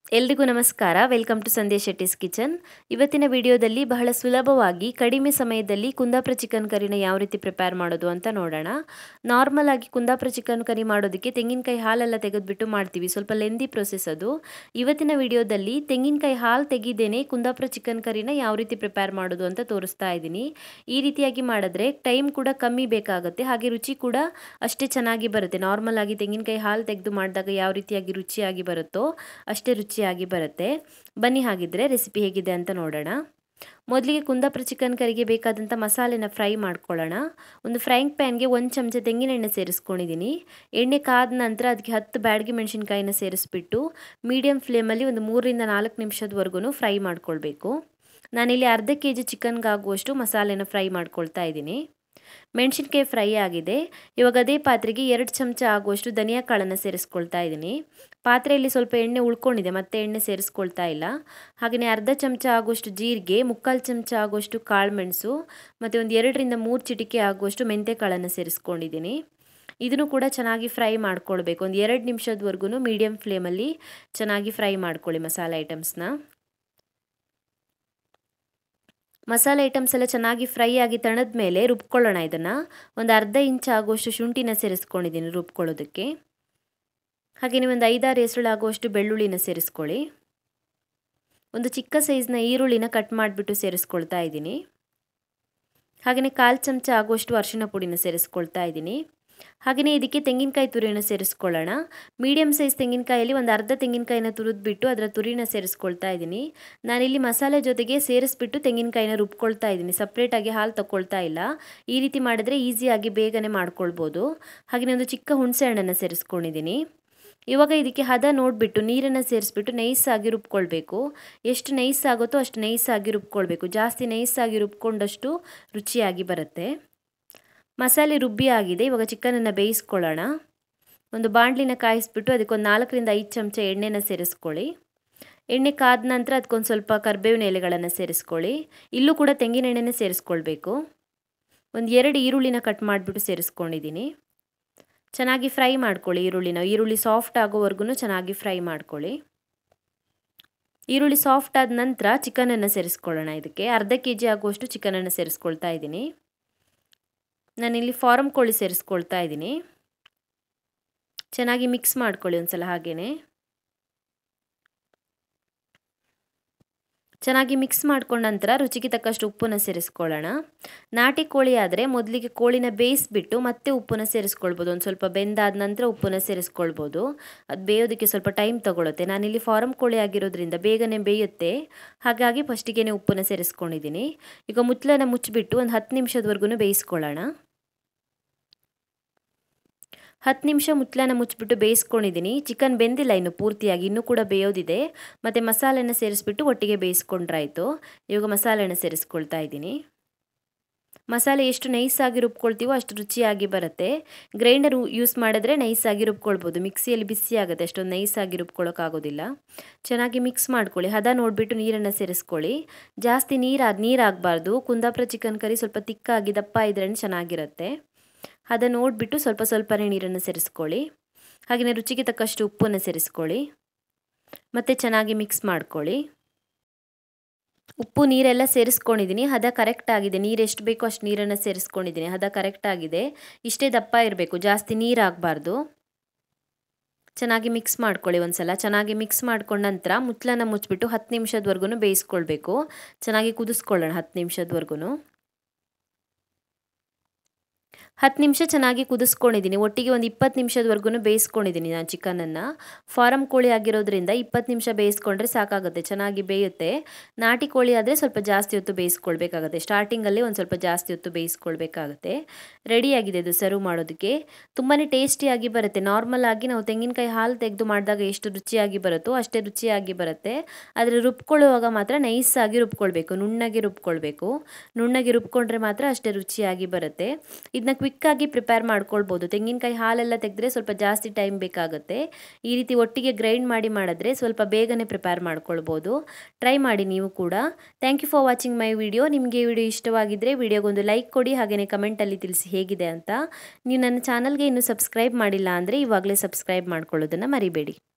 ಎಲ್ರಿಗೂ ನಮಸ್ಕಾರ. Welcome to Sandhya Shetty's kitchen. ಇವತ್ತಿನ ವಿಡಿಯೋದಲ್ಲಿ ಬಹಳ ಸುಲಭವಾಗಿ ಕಡಿಮೆ ಸಮಯದಲ್ಲಿ ಕುಂದಾಪುರ ಚಿಕನ್ ಕರಿನ ಯಾವ ರೀತಿ ಪ್ರಿಪೇರ್ ಮಾಡೋದು ಅಂತ ನೋಡೋಣ. ನಾರ್ಮಲ್ ಆಗಿ ಕುಂದಾಪುರ ಚಿಕನ್ ಕರಿ ಮಾಡೋದಕ್ಕೆ ತೆಂಗಿನಕಾಯಿ ಹಾಲೆಲ್ಲ ತೆಗೆದುಬಿಟ್ಟು ಮಾಡ್ತೀವಿ. ಸ್ವಲ್ಪ ಲೆಂದಿ ಪ್ರೊಸೆಸ್ ಅದು. ಇವತ್ತಿನ ವಿಡಿಯೋದಲ್ಲಿ ತೆಂಗಿನಕಾಯಿ ಹಾಲು ತೆಗಿದೇನೆ ಕುಂದಾಪುರ ಚಿಕನ್ ಕರಿನ ಯಾವ ರೀತಿ ಪ್ರಿಪೇರ್ ಮಾಡೋದು ಅಂತ ತೋರಿಸ್ತಾ ಇದ್ದೀನಿ. ಈ ರೀತಿಯಾಗಿ ಮಾಡಿದ್ರೆ ಟೈಮ್ ಕೂಡ ಕಮ್ಮಿ ಬೇಕಾಗುತ್ತೆ, ಹಾಗೆ ರುಚಿ ಕೂಡ ಅಷ್ಟೇ ಚೆನ್ನಾಗಿ ಬರುತ್ತೆ. ನಾರ್ಮಲ್ ಆಗಿ ತೆಂಗಿನಕಾಯಿ ಹಾಲು ತೆಗೆದು ಮಾಡಿದಾಗ ಯಾವ ರೀತಿಯಾಗಿ ರುಚಿಯಾಗಿ ಬರುತ್ತೋ ಅಷ್ಟೇ ರುಚಿಯಾಗಿ ಬರುತ್ತೆ. ಬನ್ನಿ ಹಾಗಿದ್ರೆ ರೆಸಿಪಿ ಹೇಗಿದೆ ಅಂತ ನೋಡೋಣ. ಮೊದಲಿಗೆ ಕುಂದಾಪುರ ಚಿಕನ್ ಕರಿಗೆ ಬೇಕಾದಂಥ ಮಸಾಲೆನ ಫ್ರೈ ಮಾಡ್ಕೊಳ್ಳೋಣ. ಒಂದು ಫ್ರೈಂಗ್ ಪ್ಯಾನ್ಗೆ 1 ಚಮಚ ತೆಂಗಿನ ಎಣ್ಣೆ ಸೇರಿಸ್ಕೊಂಡಿದ್ದೀನಿ. ಎಣ್ಣೆ ಕಾದ ನಂತರ ಅದಕ್ಕೆ 10 ಬ್ಯಾಡಗಿ ಮೆಣಸಿನ್ಕಾಯಿನ ಸೇರಿಸ್ಬಿಟ್ಟು ಮೀಡಿಯಂ ಫ್ಲೇಮಲ್ಲಿ ಒಂದು 3 ರಿಂದ 4 ನಿಮಿಷದವರೆಗೂ ಫ್ರೈ ಮಾಡ್ಕೊಳ್ಬೇಕು. ನಾನಿಲ್ಲಿ ಅರ್ಧ kg ಚಿಕನ್ಗಾಗುವಷ್ಟು ಮಸಾಲೆನ ಫ್ರೈ ಮಾಡ್ಕೊಳ್ತಾ ಇದ್ದೀನಿ. ಮೆಣಸಿನ್ಕಾಯಿ ಫ್ರೈ ಆಗಿದೆ. ಇವಾಗ ಅದೇ ಪಾತ್ರೆಗೆ 2 ಚಮಚ ಆಗುವಷ್ಟು ಧನಿಯಾ ಕಾಳನ್ನು ಸೇರಿಸ್ಕೊಳ್ತಾ ಇದ್ದೀನಿ. ಪಾತ್ರೆಯಲ್ಲಿ ಸ್ವಲ್ಪ ಎಣ್ಣೆ ಉಳ್ಕೊಂಡಿದೆ, ಮತ್ತೆ ಎಣ್ಣೆ ಸೇರಿಸ್ಕೊಳ್ತಾ ಇಲ್ಲ. ಹಾಗೆಯೇ ಅರ್ಧ ಚಮಚ ಆಗುವಷ್ಟು ಜೀರಿಗೆ, 3/4 ಚಮಚ ಆಗುವಷ್ಟು ಕಾಳುಮೆಣಸು ಮತ್ತು ಒಂದು 2 ರಿಂದ 3 ಚಿಟಿಕೆ ಆಗುವಷ್ಟು ಮೆಂತ್ಯ ಕಾಳನ್ನು ಸೇರಿಸ್ಕೊಂಡಿದ್ದೀನಿ. ಇದನ್ನು ಕೂಡ ಚೆನ್ನಾಗಿ ಫ್ರೈ ಮಾಡ್ಕೊಳ್ಬೇಕು. ಒಂದು 2 ನಿಮಿಷದವರೆಗೂ ಮೀಡಿಯಂ ಫ್ಲೇಮಲ್ಲಿ ಚೆನ್ನಾಗಿ ಫ್ರೈ ಮಾಡ್ಕೊಳ್ಳಿ ಮಸಾಲೆ ಐಟಮ್ಸ್ನ. ಮಸಾಲೆ ಐಟಮ್ಸ್ ಎಲ್ಲ ಚೆನ್ನಾಗಿ ಫ್ರೈ ಆಗಿ ತಣದ ಮೇಲೆ ರುಬ್ಕೊಳ್ಳೋಣ. ಇದನ್ನು ಒಂದು ಅರ್ಧ ಇಂಚ್ ಆಗುವಷ್ಟು ಶುಂಠಿನ ಸೇರಿಸ್ಕೊಂಡಿದ್ದೀನಿ ರುಬ್ಕೊಳ್ಳೋದಕ್ಕೆ. ಹಾಗೆಯೇ ಒಂದು 5-6 ಹೆಸರು ಆಗುವಷ್ಟು ಬೆಳ್ಳುಳ್ಳಿನ ಸೇರಿಸ್ಕೊಳ್ಳಿ. ಒಂದು ಚಿಕ್ಕ ಸೈಜ್ನ ಈರುಳ್ಳಿನ ಕಟ್ ಮಾಡಿಬಿಟ್ಟು ಸೇರಿಸ್ಕೊಳ್ತಾ ಇದ್ದೀನಿ. ಹಾಗೆಯೇ 1/4 ಚಮಚ ಆಗುವಷ್ಟು ಅರಿಶಿನ ಪುಡಿನ ಸೇರಿಸ್ಕೊಳ್ತಾ ಇದ್ದೀನಿ. ಹಾಗೆಯೇ ಇದಕ್ಕೆ ತೆಂಗಿನಕಾಯಿ ತುರಿಯನ್ನು ಸೇರಿಸ್ಕೊಳ್ಳೋಣ. ಮೀಡಿಯಂ ಸೈಜ್ ತೆಂಗಿನಕಾಯಲ್ಲಿ ಒಂದು ಅರ್ಧ ತೆಂಗಿನಕಾಯಿನ ತುರಿದ್ಬಿಟ್ಟು ಅದರ ತುರಿನ ಸೇರಿಸ್ಕೊಳ್ತಾ ಇದ್ದೀನಿ. ನಾನಿಲ್ಲಿ ಮಸಾಲೆ ಜೊತೆಗೆ ಸೇರಿಸ್ಬಿಟ್ಟು ತೆಂಗಿನಕಾಯಿನ ರುಬ್ಕೊಳ್ತಾ ಇದ್ದೀನಿ, ಸಪ್ರೇಟಾಗಿ ಹಾಲು ತಗೊಳ್ತಾ ಇಲ್ಲ. ಈ ರೀತಿ ಮಾಡಿದ್ರೆ ಈಸಿಯಾಗಿ ಬೇಗನೆ ಮಾಡ್ಕೊಳ್ಬೋದು. ಹಾಗೆಯೇ ಒಂದು ಚಿಕ್ಕ ಹುಣಸೆ ಹಣ್ಣನ್ನು ಸೇರಿಸ್ಕೊಂಡಿದ್ದೀನಿ. ಇವಾಗ ಇದಕ್ಕೆ ಹದ ನೋಡಿಬಿಟ್ಟು ನೀರನ್ನು ಸೇರಿಸ್ಬಿಟ್ಟು ನೈಸಾಗಿ ರುಬ್ಕೊಳ್ಬೇಕು. ಎಷ್ಟು ನೈಸ್ ಆಗುತ್ತೋ ಅಷ್ಟು ನೈಸಾಗಿ ರುಬ್ಕೊಳ್ಬೇಕು. ಜಾಸ್ತಿ ನೈಸಾಗಿ ರುಬ್ಕೊಂಡಷ್ಟು ರುಚಿಯಾಗಿ ಬರುತ್ತೆ. ಮಸಾಲೆ ರುಬ್ಬಿ ಆಗಿದೆ. ಇವಾಗ ಚಿಕನನ್ನು ಬೇಯಿಸ್ಕೊಳ್ಳೋಣ. ಒಂದು ಬಾಣಲಿನ ಕಾಯಿಸ್ಬಿಟ್ಟು ಅದಕ್ಕೆ ಒಂದು 4 ರಿಂದ 5 ಚಮಚ ಎಣ್ಣೆನ ಸೇರಿಸ್ಕೊಳ್ಳಿ. ಎಣ್ಣೆ ಕಾದ ನಂತರ ಅದಕ್ಕೊಂದು ಸ್ವಲ್ಪ ಕರಿಬೇವಿನ ಎಲೆಗಳನ್ನು ಸೇರಿಸ್ಕೊಳ್ಳಿ. ಇಲ್ಲೂ ಕೂಡ ತೆಂಗಿನ ಎಣ್ಣೆನೇ ಸೇರಿಸ್ಕೊಳ್ಬೇಕು. ಒಂದು 2 ಈರುಳ್ಳಿನ ಕಟ್ ಮಾಡಿಬಿಟ್ಟು ಸೇರಿಸ್ಕೊಂಡಿದ್ದೀನಿ. ಚೆನ್ನಾಗಿ ಫ್ರೈ ಮಾಡ್ಕೊಳ್ಳಿ ಈರುಳ್ಳಿನ. ಈರುಳ್ಳಿ ಸಾಫ್ಟ್ ಆಗೋವರೆಗೂ ಚೆನ್ನಾಗಿ ಫ್ರೈ ಮಾಡ್ಕೊಳ್ಳಿ. ಈರುಳ್ಳಿ ಸಾಫ್ಟ್ ಆದ ನಂತರ ಚಿಕನನ್ನು ಸೇರಿಸ್ಕೊಳ್ಳೋಣ. ಇದಕ್ಕೆ ಅರ್ಧ kg ಆಗುವಷ್ಟು ಚಿಕನನ್ನು ಸೇರಿಸ್ಕೊಳ್ತಾ ಇದ್ದೀನಿ. ನಾನಿಲ್ಲಿ ಫಾರಂ ಕೋಳಿ ಸೇರಿಸ್ಕೊಳ್ತಾ ಇದ್ದೀನಿ. ಚೆನ್ನಾಗಿ ಮಿಕ್ಸ್ ಮಾಡ್ಕೊಳ್ಳಿ ಒಂದ್ಸಲ. ಹಾಗೆಯೇ ಚೆನ್ನಾಗಿ ಮಿಕ್ಸ್ ಮಾಡ್ಕೊಂಡ ನಂತರ ರುಚಿಗೆ ತಕ್ಕಷ್ಟು ಉಪ್ಪನ್ನು ಸೇರಿಸ್ಕೊಳ್ಳೋಣ. ನಾಟಿ ಕೋಳಿ ಆದರೆ ಮೊದಲಿಗೆ ಕೋಳಿನ ಬೇಯಿಸ್ಬಿಟ್ಟು ಮತ್ತೆ ಉಪ್ಪನ್ನು ಸೇರಿಸ್ಕೊಳ್ಬೋದು. ಒಂದು ಸ್ವಲ್ಪ ಬೆಂದಾದ ನಂತರ ಉಪ್ಪನ್ನು ಸೇರಿಸ್ಕೊಳ್ಬೋದು. ಅದು ಬೇಯೋದಕ್ಕೆ ಸ್ವಲ್ಪ ಟೈಮ್ ತಗೊಳುತ್ತೆ. ನಾನಿಲ್ಲಿ ಫಾರಂ ಕೋಳಿ ಆಗಿರೋದ್ರಿಂದ ಬೇಗನೆ ಬೇಯುತ್ತೆ, ಹಾಗಾಗಿ ಫಸ್ಟಿಗೆ ಉಪ್ಪನ್ನು ಸೇರಿಸ್ಕೊಂಡಿದ್ದೀನಿ. ಈಗ ಮುಚ್ಚಳನ ಮುಚ್ಚಿಬಿಟ್ಟು ಒಂದು 10 ನಿಮಿಷದವರೆಗೂ ಬೇಯಿಸ್ಕೊಳ್ಳೋಣ. 10 ನಿಮಿಷ ಮುಚ್ಚಳನ ಮುಚ್ಚಿಬಿಟ್ಟು ಬೇಯಿಸ್ಕೊಂಡಿದ್ದೀನಿ. ಚಿಕನ್ ಬೆಂದಿಲ್ಲ ಇನ್ನು ಪೂರ್ತಿಯಾಗಿ, ಇನ್ನೂ ಕೂಡ ಬೇಯೋದಿದೆ. ಮತ್ತು ಮಸಾಲೆನ ಸೇರಿಸ್ಬಿಟ್ಟು ಒಟ್ಟಿಗೆ ಬೇಯಿಸ್ಕೊಂಡ್ರಾಯ್ತು. ಇವಾಗ ಮಸಾಲೆನ ಸೇರಿಸ್ಕೊಳ್ತಾ ಇದ್ದೀನಿ. ಮಸಾಲೆ ಎಷ್ಟು ನೈಸಾಗಿ ರುಬ್ಕೊಳ್ತೀವೋ ಅಷ್ಟು ರುಚಿಯಾಗಿ ಬರುತ್ತೆ. ಗ್ರೈಂಡರ್ ಯೂಸ್ ಮಾಡಿದ್ರೆ ನೈಸಾಗಿ ರುಬ್ಕೊಳ್ಬೋದು. ಮಿಕ್ಸಿಯಲ್ಲಿ ಬಿಸಿ ಆಗುತ್ತೆ, ಅಷ್ಟೊಂದು ನೈಸಾಗಿ ರುಬ್ಕೊಳ್ಳೋಕ್ಕಾಗೋದಿಲ್ಲ. ಚೆನ್ನಾಗಿ ಮಿಕ್ಸ್ ಮಾಡ್ಕೊಳ್ಳಿ. ಹದ ನೋಡಿಬಿಟ್ಟು ನೀರನ್ನು ಸೇರಿಸ್ಕೊಳ್ಳಿ. ಜಾಸ್ತಿ ನೀರಾಗಬಾರ್ದು. ಕುಂದಾಪುರ ಚಿಕನ್ ಕರಿ ಸ್ವಲ್ಪ ತಿಕ್ಕಾಗಿ ದಪ್ಪ ಇದ್ರೇ ಚೆನ್ನಾಗಿರುತ್ತೆ. ಅದನ್ನು ನೋಡಿಬಿಟ್ಟು ಸ್ವಲ್ಪ ಸ್ವಲ್ಪನೇ ನೀರನ್ನು ಸೇರಿಸ್ಕೊಳ್ಳಿ. ಹಾಗೆಯೇ ರುಚಿಗೆ ತಕ್ಕಷ್ಟು ಉಪ್ಪನ್ನು ಸೇರಿಸ್ಕೊಳ್ಳಿ. ಮತ್ತು ಚೆನ್ನಾಗಿ ಮಿಕ್ಸ್ ಮಾಡ್ಕೊಳ್ಳಿ. ಉಪ್ಪು ನೀರೆಲ್ಲ ಸೇರಿಸ್ಕೊಂಡಿದ್ದೀನಿ. ಹದ ಕರೆಕ್ಟ್ ಆಗಿದೆ. ನೀರು ಎಷ್ಟು ಬೇಕೋ ಅಷ್ಟು ನೀರನ್ನು ಸೇರಿಸ್ಕೊಂಡಿದ್ದೀನಿ. ಹದ ಕರೆಕ್ಟ್ ಆಗಿದೆ. ಇಷ್ಟೇ ದಪ್ಪ ಇರಬೇಕು, ಜಾಸ್ತಿ ನೀರಾಗಬಾರ್ದು. ಚೆನ್ನಾಗಿ ಮಿಕ್ಸ್ ಮಾಡ್ಕೊಳ್ಳಿ ಒಂದ್ಸಲ. ಚೆನ್ನಾಗಿ ಮಿಕ್ಸ್ ಮಾಡ್ಕೊಂಡ ನಂತರ ಮುಚ್ಚಳನ ಮುಚ್ಚಿಬಿಟ್ಟು 10 ನಿಮಿಷದವರೆಗೂ ಬೇಯಿಸ್ಕೊಳ್ಬೇಕು. ಚೆನ್ನಾಗಿ ಕುದಿಸ್ಕೊಳ್ಳೋಣ 10 ನಿಮಿಷದವರೆಗೂ. 10 ನಿಮಿಷ ಚೆನ್ನಾಗಿ ಕುದಿಸ್ಕೊಂಡಿದ್ದೀನಿ. ಒಟ್ಟಿಗೆ ಒಂದು 20 ನಿಮಿಷದವರೆಗೂ ಬೇಯಿಸ್ಕೊಂಡಿದ್ದೀನಿ ನಾನು ಚಿಕನನ್ನು. ಫಾರಂ ಕೋಳಿ ಆಗಿರೋದ್ರಿಂದ 20 ನಿಮಿಷ ಬೇಯಿಸ್ಕೊಂಡ್ರೆ ಸಾಕಾಗುತ್ತೆ, ಚೆನ್ನಾಗಿ ಬೇಯುತ್ತೆ. ನಾಟಿ ಕೋಳಿ ಆದರೆ ಸ್ವಲ್ಪ ಜಾಸ್ತಿ ಹೊತ್ತು ಬೇಯಿಸ್ಕೊಳ್ಬೇಕಾಗುತ್ತೆ. ಸ್ಟಾರ್ಟಿಂಗಲ್ಲಿ ಒಂದು ಸ್ವಲ್ಪ ಜಾಸ್ತಿ ಹೊತ್ತು ಬೇಯಿಸ್ಕೊಳ್ಬೇಕಾಗುತ್ತೆ. ರೆಡಿಯಾಗಿದೆ ಇದು ಸರ್ವ್ ಮಾಡೋದಕ್ಕೆ. ತುಂಬಾ ಟೇಸ್ಟಿಯಾಗಿ ಬರುತ್ತೆ. ನಾರ್ಮಲ್ ಆಗಿ ನಾವು ತೆಂಗಿನಕಾಯಿ ಹಾಲು ತೆಗೆದು ಮಾಡಿದಾಗ ಎಷ್ಟು ರುಚಿಯಾಗಿ ಬರುತ್ತೋ ಅಷ್ಟೇ ರುಚಿಯಾಗಿ ಬರುತ್ತೆ. ಆದರೆ ರುಬ್ಕೊಳ್ಳುವಾಗ ಮಾತ್ರ ನೈಸಾಗಿ ರುಬ್ಕೊಳ್ಬೇಕು, ನುಣ್ಣಗೆ ರುಬ್ಕೊಳ್ಬೇಕು. ನುಣ್ಣಗೆ ರುಬ್ಕೊಂಡ್ರೆ ಮಾತ್ರ ಅಷ್ಟೇ ರುಚಿಯಾಗಿ ಬರುತ್ತೆ. ಇದನ್ನ ಕ್ವಿಕ್ಕಾಗಿ ಪ್ರಿಪೇರ್ ಮಾಡ್ಕೊಳ್ಬೋದು. ತೆಂಗಿನಕಾಯಿ ಹಾಲೆಲ್ಲ ತೆಗೆದ್ರೆ ಸ್ವಲ್ಪ ಜಾಸ್ತಿ ಟೈಮ್ ಬೇಕಾಗುತ್ತೆ. ಈ ರೀತಿ ಒಟ್ಟಿಗೆ ಗ್ರೈಂಡ್ ಮಾಡಿದ್ರೆ ಸ್ವಲ್ಪ ಬೇಗನೆ ಪ್ರಿಪೇರ್ ಮಾಡ್ಕೊಳ್ಬೋದು. ಟ್ರೈ ಮಾಡಿ ನೀವು ಕೂಡ. Thank you for watching my video. ನಿಮಗೆ ಈ ವಿಡಿಯೋ ಇಷ್ಟವಾಗಿದ್ದರೆ ವಿಡಿಯೋಗೊಂದು ಲೈಕ್ ಕೊಡಿ. ಹಾಗೆಯೇ ಕಮೆಂಟಲ್ಲಿ ತಿಳಿಸಿ ಹೇಗಿದೆ ಅಂತ. ನೀವು ನನ್ನ ಚಾನಲ್ಗೆ ಇನ್ನೂ ಸಬ್ಸ್ಕ್ರೈಬ್ ಮಾಡಿಲ್ಲ ಅಂದರೆ ಇವಾಗಲೇ ಸಬ್ಸ್ಕ್ರೈಬ್ ಮಾಡ್ಕೊಳ್ಳೋದನ್ನು ಮರಿಬೇಡಿ.